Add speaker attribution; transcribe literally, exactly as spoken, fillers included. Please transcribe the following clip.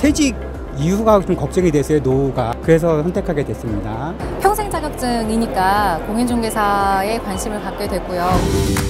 Speaker 1: 퇴직 이유가 좀 걱정이 됐어요, 노후가. 그래서 선택하게 됐습니다.
Speaker 2: 평생 자격증이니까 공인중개사에 관심을 갖게 됐고요.